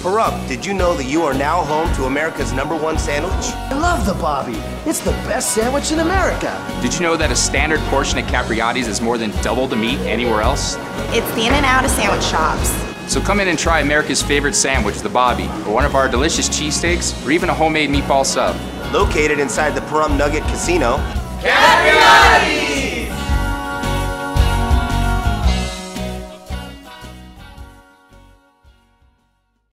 Parup, did you know that you are now home to America's #1 sandwich? I love the Bobby. It's the best sandwich in America. Did you know that a standard portion at Capriotti's is more than double the meat anywhere else? It's the in and out of sandwich shops. So come in and try America's favorite sandwich, the Bobby, or one of our delicious cheesesteaks, or even a homemade meatball sub. Located inside the Parum Nugget Casino. Capriotti!